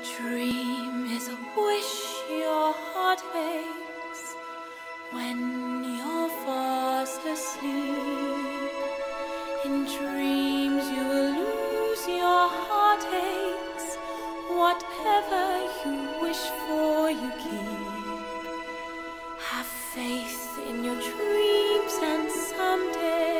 Dream is a wish your heart makes when you're fast asleep. In dreams you will lose your heartaches. Whatever you wish for, you keep. Have faith in your dreams, and someday